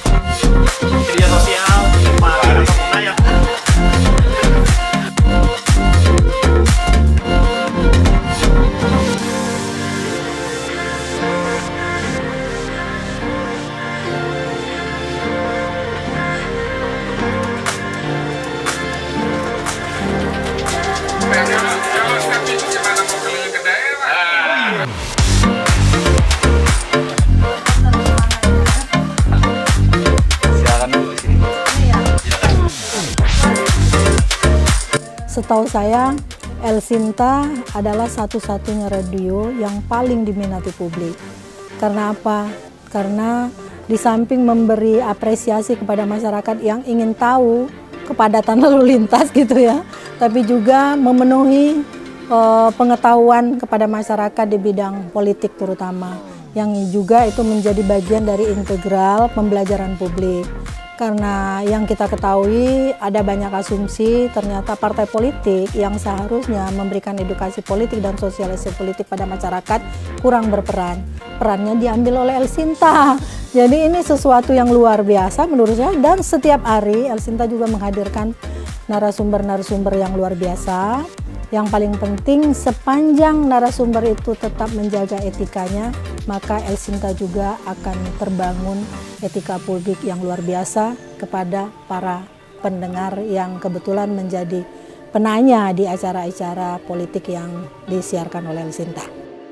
Media sosial, pengguna yang Setahu saya, El Sinta adalah satu-satunya radio yang paling diminati publik. Karena apa? Karena di samping memberi apresiasi kepada masyarakat yang ingin tahu kepadatan lalu lintas gitu ya, tapi juga memenuhi pengetahuan kepada masyarakat di bidang politik terutama, yang juga itu menjadi bagian dari integral pembelajaran publik. Karena yang kita ketahui ada banyak asumsi ternyata partai politik yang seharusnya memberikan edukasi politik dan sosialisasi politik pada masyarakat kurang berperan. Perannya diambil oleh El Sinta. Jadi ini sesuatu yang luar biasa menurut saya, dan setiap hari El Sinta juga menghadirkan narasumber-narasumber yang luar biasa. Yang paling penting, sepanjang narasumber itu tetap menjaga etikanya, maka El Sinta juga akan terbangun etika publik yang luar biasa kepada para pendengar yang kebetulan menjadi penanya di acara-acara politik yang disiarkan oleh El Sinta.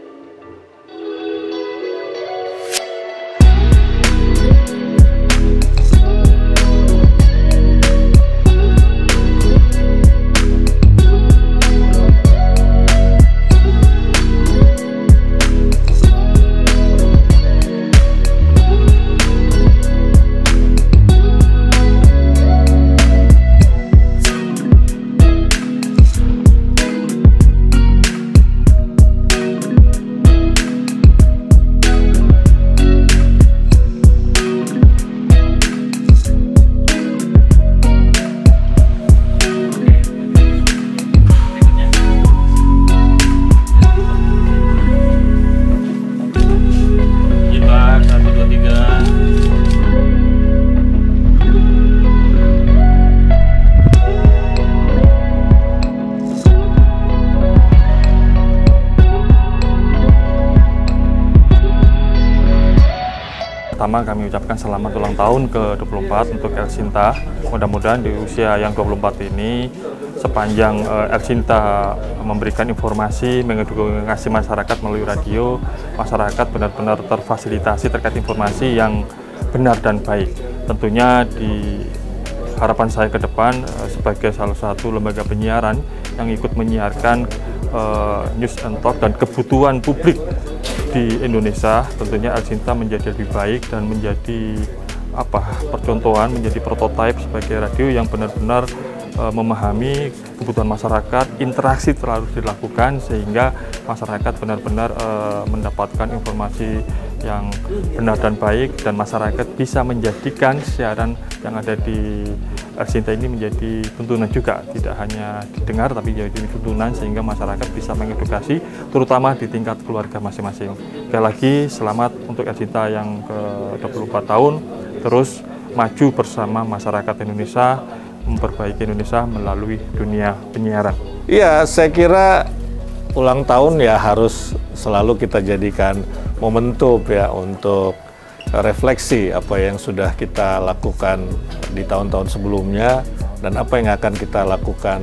Pertama kami ucapkan selamat ulang tahun ke-24 untuk El Sinta. Mudah-mudahan di usia yang 24 ini sepanjang El Sinta memberikan informasi, mengedukasi masyarakat melalui radio, masyarakat benar-benar terfasilitasi terkait informasi yang benar dan baik. Tentunya di harapan saya ke depan sebagai salah satu lembaga penyiaran yang ikut menyiarkan news and talk dan kebutuhan publik di Indonesia, tentunya El Sinta menjadi lebih baik dan menjadi percontohan, menjadi prototipe sebagai radio yang benar-benar memahami kebutuhan masyarakat, interaksi terus dilakukan sehingga masyarakat benar-benar mendapatkan informasi yang benar dan baik, dan masyarakat bisa menjadikan siaran yang ada di El Sinta ini menjadi tuntunan juga, tidak hanya didengar tapi jadi tuntunan sehingga masyarakat bisa mengedukasi terutama di tingkat keluarga masing-masing. Sekali lagi selamat untuk El Sinta yang ke-24 tahun, terus maju bersama masyarakat Indonesia, memperbaiki Indonesia melalui dunia penyiaran. Iya, saya kira ulang tahun ya harus selalu kita jadikan momentum ya untuk refleksi apa yang sudah kita lakukan di tahun-tahun sebelumnya dan apa yang akan kita lakukan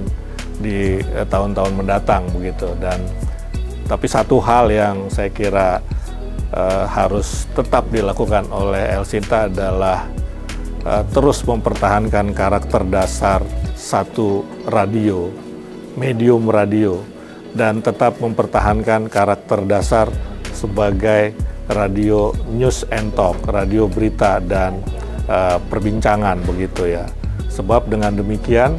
di tahun-tahun mendatang begitu. Dan tapi satu hal yang saya kira harus tetap dilakukan oleh El Sinta adalah terus mempertahankan karakter dasar satu radio, medium radio, dan tetap mempertahankan karakter dasar sebagai radio news and talk, radio berita dan perbincangan begitu ya. Sebab dengan demikian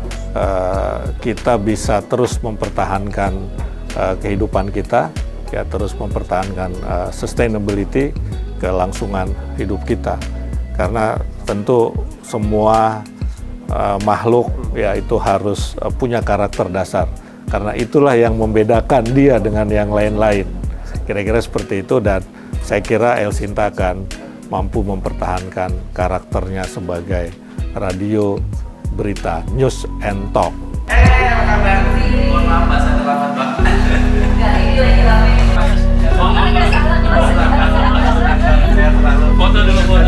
kita bisa terus mempertahankan kehidupan kita, ya terus mempertahankan sustainability, kelangsungan hidup kita. Karena tentu semua makhluk ya itu harus punya karakter dasar. Karena itulah yang membedakan dia dengan yang lain-lain. Kira-kira seperti itu, dan saya kira El Sinta akan mampu mempertahankan karakternya sebagai radio berita News and Talk. Apa kabar? Mohon maaf Mbak, saya terlambat Mbak. Enggak, ini lagi rame. Foto dulu, foto.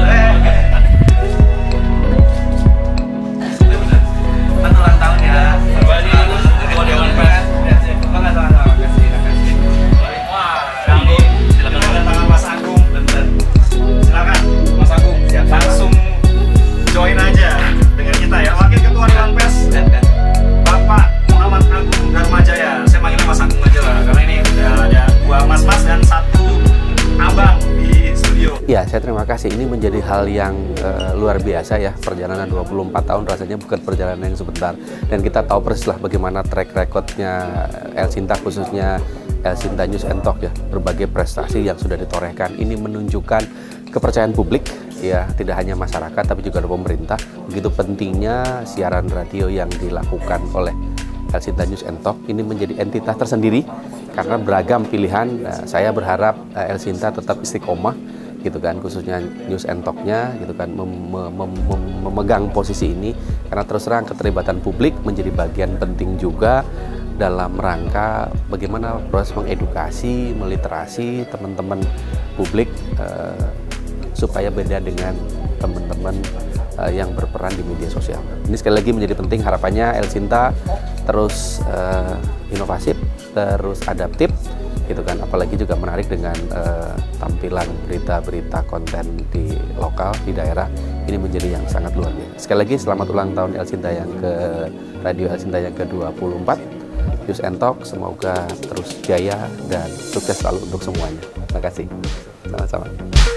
Selamat ulang tahun ya. Kembali ketua Dewan Pers. Makasih. Wah, ini silakan tangan Mas Agung. Bentar. Silakan Mas Agung. Langsung join aja dengan kita ya. Wakil Ketua Dewan Pers. Bapak Muhammad Agung Darmajaya. Saya panggilnya Mas Agung aja lah, karena ini udah ada 2 mas-mas dan 1 abang di studio. Ya, saya terima kasih. Ini menjadi hal yang luar biasa ya. Perjalanan 24 tahun rasanya bukan perjalanan yang sebentar. Dan kita tahu persis lah bagaimana track recordnya El Sinta, khususnya El Sinta News and Talk ya. Berbagai prestasi yang sudah ditorehkan. Ini menunjukkan kepercayaan publik ya, tidak hanya masyarakat tapi juga pemerintah. Begitu pentingnya siaran radio yang dilakukan oleh El Sinta News and Talk ini menjadi entitas tersendiri karena beragam pilihan. Saya berharap El Sinta tetap istiqomah gitu kan, khususnya News and Talk-nya gitu kan, memegang posisi ini karena terus terang keterlibatan publik menjadi bagian penting juga dalam rangka bagaimana proses mengedukasi, meliterasi teman-teman publik supaya beda dengan teman-teman yang berperan di media sosial. Ini sekali lagi menjadi penting, harapannya El Sinta terus inovatif, terus adaptif gitu kan, apalagi juga menarik dengan tampilan berita-berita konten di lokal, di daerah. Ini menjadi yang sangat luar biasa. Sekali lagi selamat ulang tahun El Sinta yang Radio El Sinta yang ke-24. News and Talk semoga terus jaya dan sukses selalu untuk semuanya. Terima kasih. Sama-sama.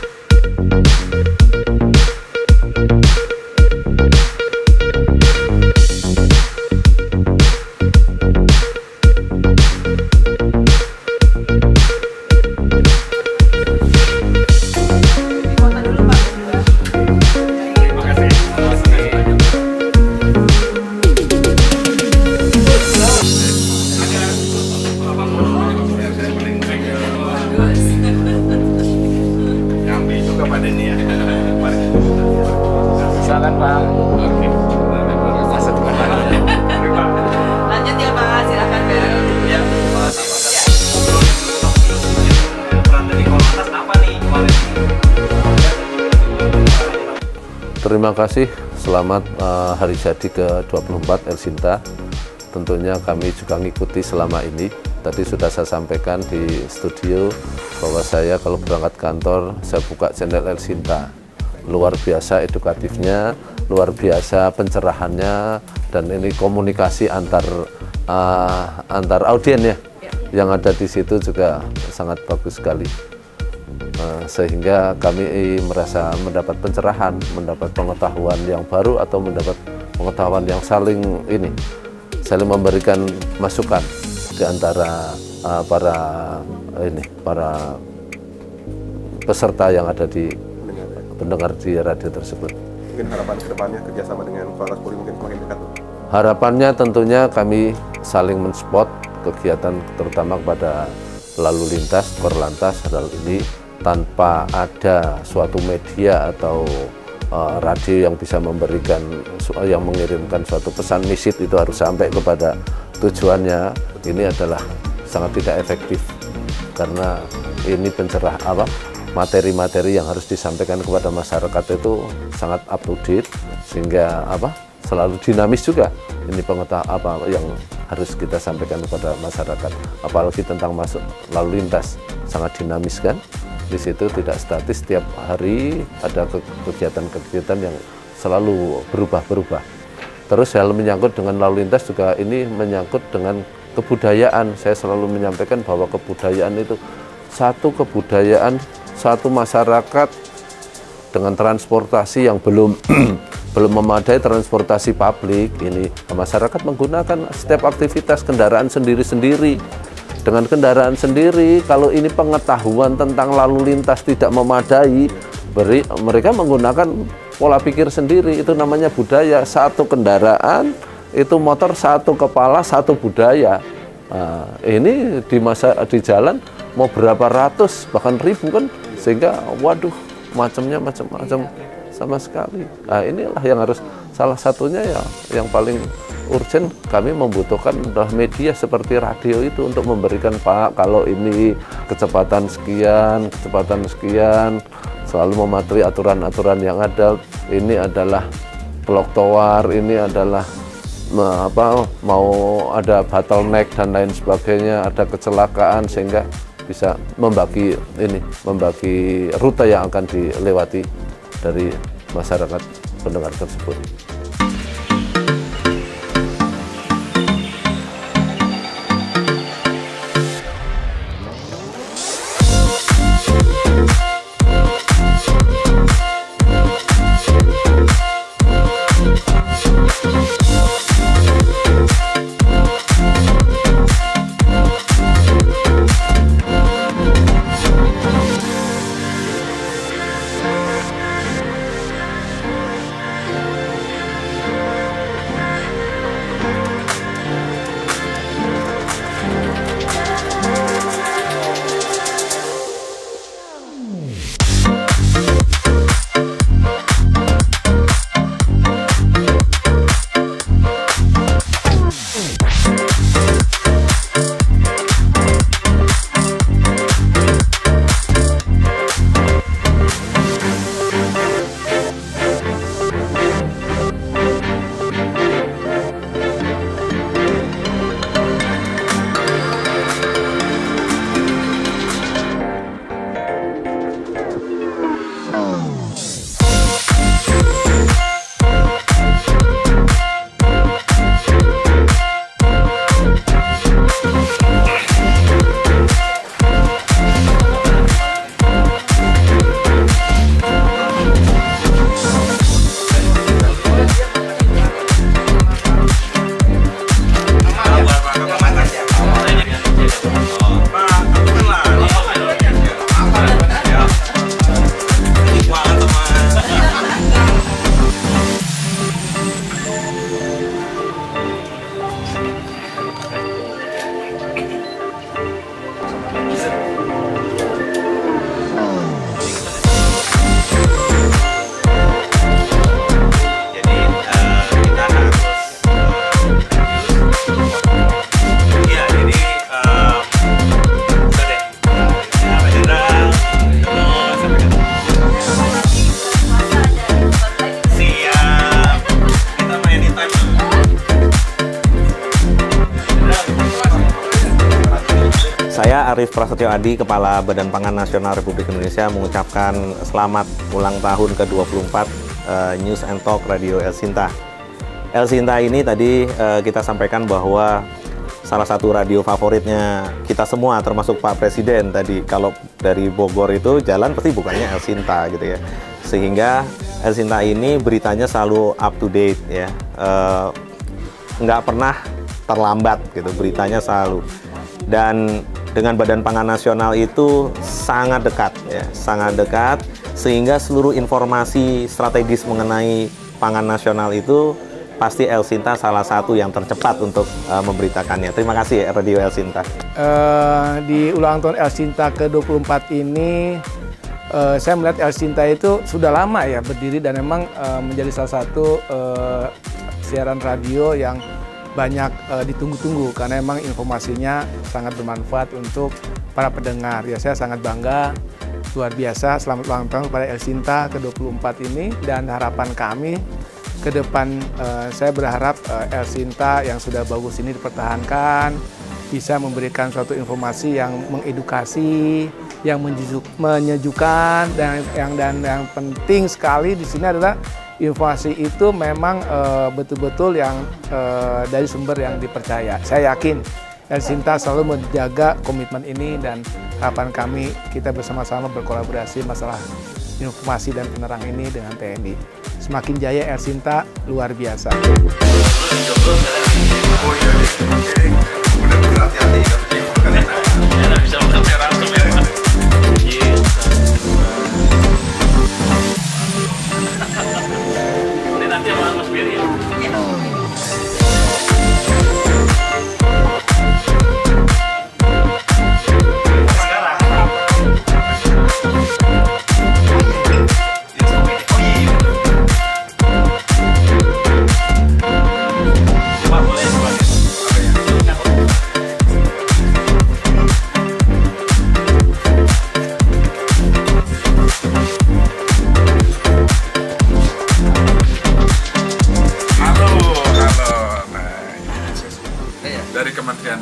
Silakan Pak. Oke. Lanjut ya Pak, silakan Pak. Ya, peran dari Korlantas apa nih kemarin? Terima kasih, selamat hari jadi ke-24 El Sinta. Tentunya kami juga ngikuti selama ini. Tadi sudah saya sampaikan di studio bahwa saya kalau berangkat kantor, saya buka channel El Sinta. Luar biasa edukatifnya, luar biasa pencerahannya, dan ini komunikasi antar audien ya, yang ada di situ juga sangat bagus sekali. Sehingga kami merasa mendapat pencerahan, mendapat pengetahuan yang baru atau mendapat pengetahuan yang saling memberikan masukan di antara para peserta yang ada di pendengar di radio tersebut. Mungkin harapan kedepannya kerjasama dengan Korlantas Polri mungkin semakin dekat? Harapannya tentunya kami saling mensupport kegiatan terutama kepada lalu lintas Korlantas hal ini, tanpa ada suatu media atau radio yang bisa mengirimkan suatu pesan misit itu harus sampai kepada tujuannya. Ini adalah sangat tidak efektif karena ini materi-materi yang harus disampaikan kepada masyarakat itu sangat up to date, sehingga selalu dinamis juga. Ini pengetahuan yang harus kita sampaikan kepada masyarakat, apalagi tentang lalu lintas sangat dinamis kan. Di situ tidak statis, setiap hari ada kegiatan-kegiatan yang selalu berubah-berubah. Terus hal menyangkut dengan lalu lintas juga ini menyangkut dengan kebudayaan. Saya selalu menyampaikan bahwa kebudayaan itu satu kebudayaan, satu masyarakat dengan transportasi yang belum memadai, transportasi publik ini masyarakat menggunakan setiap aktivitas kendaraan sendiri-sendiri. Dengan kendaraan sendiri, kalau ini pengetahuan tentang lalu lintas tidak memadai, mereka menggunakan pola pikir sendiri. Itu namanya budaya. Satu kendaraan itu motor, satu kepala, satu budaya. Ini di jalan mau berapa ratus bahkan ribu kan, sehingga waduh macamnya macam-macam sama sekali. Nah, inilah yang harus, salah satunya ya yang paling urgent, kami membutuhkan media seperti radio itu untuk memberikan, Pak, kalau ini kecepatan sekian, selalu mematuhi aturan-aturan yang ada. Ini adalah blok tower, ini adalah mau ada bottleneck dan lain sebagainya, ada kecelakaan, sehingga bisa membagi rute yang akan dilewati dari masyarakat pendengar tersebut. Saya Arif Prasetyo Adi, Kepala Badan Pangan Nasional Republik Indonesia, mengucapkan selamat ulang tahun ke-24 News and Talk Radio Elsinta. Elsinta ini tadi kita sampaikan bahwa salah satu radio favoritnya kita semua, termasuk Pak Presiden tadi. Kalau dari Bogor itu jalan pasti bukannya Elsinta gitu ya. Sehingga Elsinta ini beritanya selalu up to date ya. Nggak pernah terlambat gitu, beritanya selalu. Dan dengan Badan Pangan Nasional itu sangat dekat ya, sangat dekat, sehingga seluruh informasi strategis mengenai pangan nasional itu pasti Elsinta salah satu yang tercepat untuk memberitakannya. Terima kasih Radio Elsinta. Di ulang tahun Elsinta ke-24 ini saya melihat Elsinta itu sudah lama ya berdiri dan memang menjadi salah satu siaran radio yang banyak ditunggu-tunggu karena memang informasinya sangat bermanfaat untuk para pendengar. Ya, saya sangat bangga, luar biasa. Selamat ulang tahun kepada Elsinta ke-24 ini, dan harapan kami ke depan, saya berharap Elsinta yang sudah bagus ini dipertahankan, bisa memberikan suatu informasi yang mengedukasi, yang menyejukkan, dan yang penting sekali di sini adalah informasi itu memang betul-betul yang dari sumber yang dipercaya. Saya yakin Elsinta selalu menjaga komitmen ini, dan harapan kami kita bersama-sama berkolaborasi masalah informasi dan penerang ini dengan TNI. Semakin jaya Elsinta, luar biasa.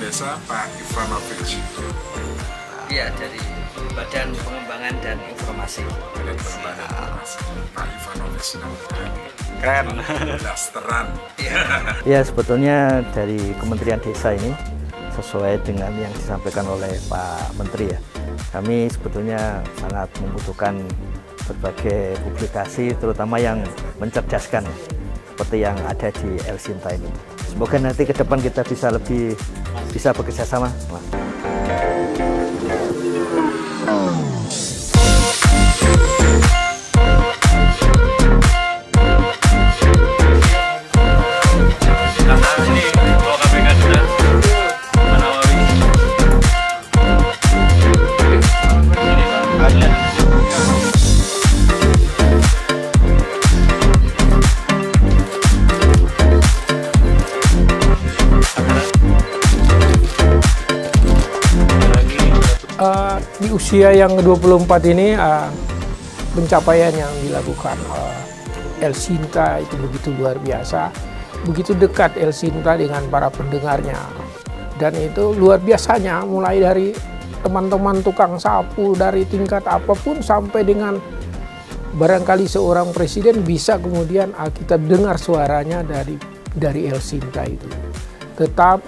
Desa Pak Ivanovic. Iya, dari Badan Pengembangan dan Informasi. Badan Pengembangan Informasi. Pak Ivanovic. Keren. Dasteran. Ya, sebetulnya dari Kementerian Desa ini sesuai dengan yang disampaikan oleh Pak Menteri ya. Kami sebetulnya sangat membutuhkan berbagai publikasi, terutama yang mencerdaskan seperti yang ada di Elsinta ini. Semoga nanti ke depan kita bisa bekerja sama. Di usia yang ke-24 ini pencapaian yang dilakukan Elsinta itu begitu luar biasa, begitu dekat Elsinta dengan para pendengarnya, dan itu luar biasanya mulai dari teman-teman tukang sapu dari tingkat apapun sampai dengan barangkali seorang presiden bisa kemudian kita dengar suaranya dari Elsinta itu. Tetap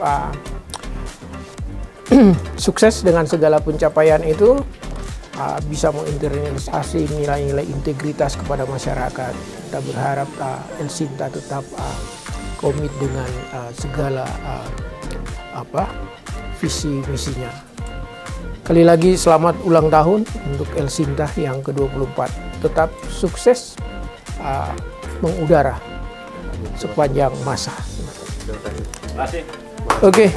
sukses dengan segala pencapaian itu, bisa menginternalisasi nilai-nilai integritas kepada masyarakat. Kita berharap Elsinta tetap komit dengan segala visi misinya. Kali lagi selamat ulang tahun untuk Elsinta yang ke-24. Tetap sukses mengudara sepanjang masa. Oke.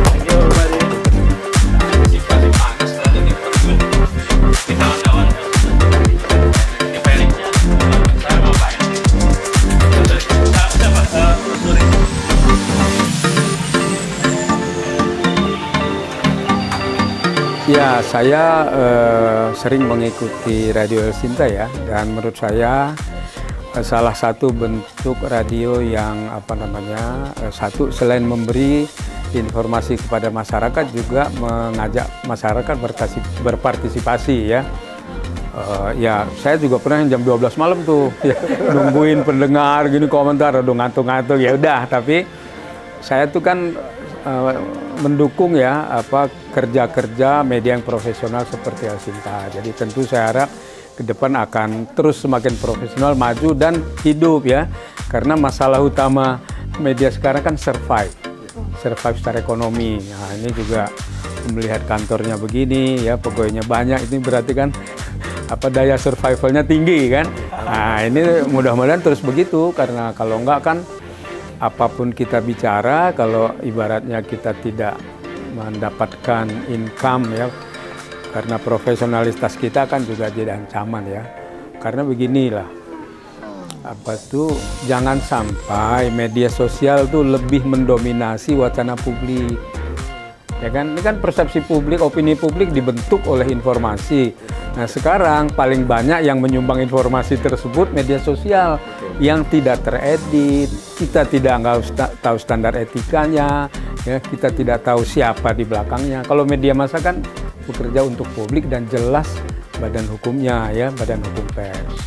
Ya, saya sering mengikuti Radio Elsinta ya, dan menurut saya salah satu bentuk radio yang satu selain memberi informasi kepada masyarakat juga mengajak masyarakat berpartisipasi ya. Ya, saya juga pernah jam 12 malam tuh ya, nungguin pendengar gini komentar, udah ngantuk-ngantuk ya udah, tapi saya tuh kan mendukung ya kerja-kerja media yang profesional seperti Elsinta. Jadi tentu saya harap ke depan akan terus semakin profesional, maju dan hidup ya. Karena masalah utama media sekarang kan survive secara ekonomi. Nah, ini juga melihat kantornya begini ya, pegawainya banyak, ini berarti kan daya survivalnya tinggi kan. Nah, ini mudah-mudahan terus begitu, karena kalau enggak kan apapun kita bicara, kalau ibaratnya kita tidak mendapatkan income ya, karena profesionalitas kita kan juga jadi ancaman ya. Karena beginilah, jangan sampai media sosial tuh lebih mendominasi wacana publik. Ya kan, ini kan persepsi publik, opini publik dibentuk oleh informasi. Nah, sekarang paling banyak yang menyumbang informasi tersebut media sosial yang tidak teredit, kita tidak tahu standar etikanya, ya, kita tidak tahu siapa di belakangnya. Kalau media massa kan bekerja untuk publik dan jelas badan hukumnya ya, badan hukum pers.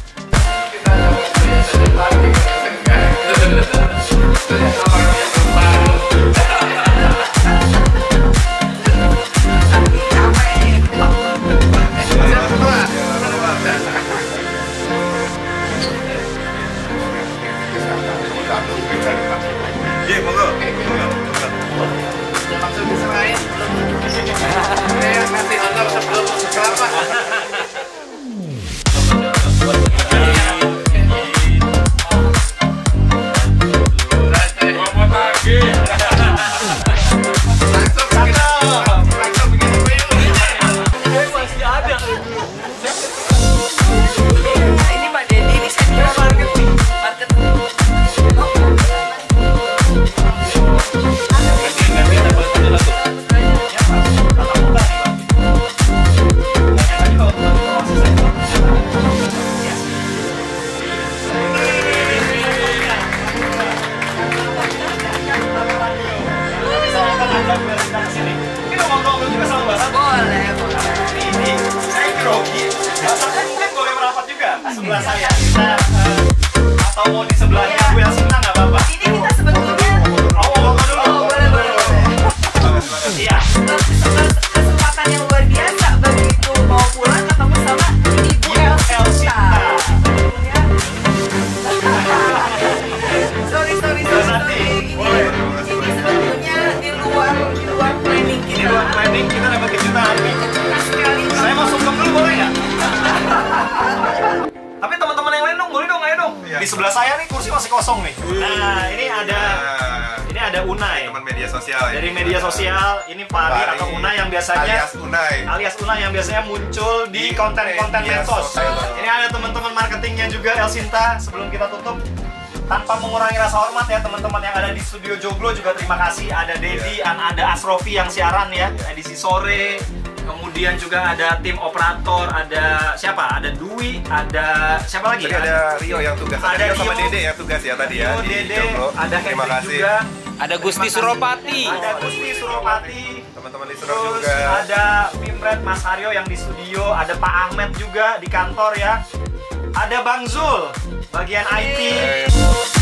sebelah saya nih kursi masih kosong nih. Nah, ini ada Unai. Teman media sosial. Dari media sosial, ini Fahri atau Unai yang biasanya alias Unai yang biasanya muncul di konten-konten medsos. Ini ada teman-teman marketingnya juga El Sinta. Sebelum kita tutup, tanpa mengurangi rasa hormat ya teman-teman yang ada di studio Joglo juga terima kasih. Ada Dedi, ada Asrofi yang siaran ya edisi sore. Kemudian juga ada tim operator, ada siapa? Ada Dwi, ada siapa lagi? Tadi ada Rio yang tugas, ada Rio sama Dede yang tugas ya tadi ya di Joglo. Ada Terima Hendrik kasih. juga. Ada Gusti Suropati. Ada Gusti Suropati. Teman-teman listener Terus juga. ada Pimret Mas Haryo yang di studio, ada Pak Ahmed juga di kantor ya. Ada Bang Zul bagian IT.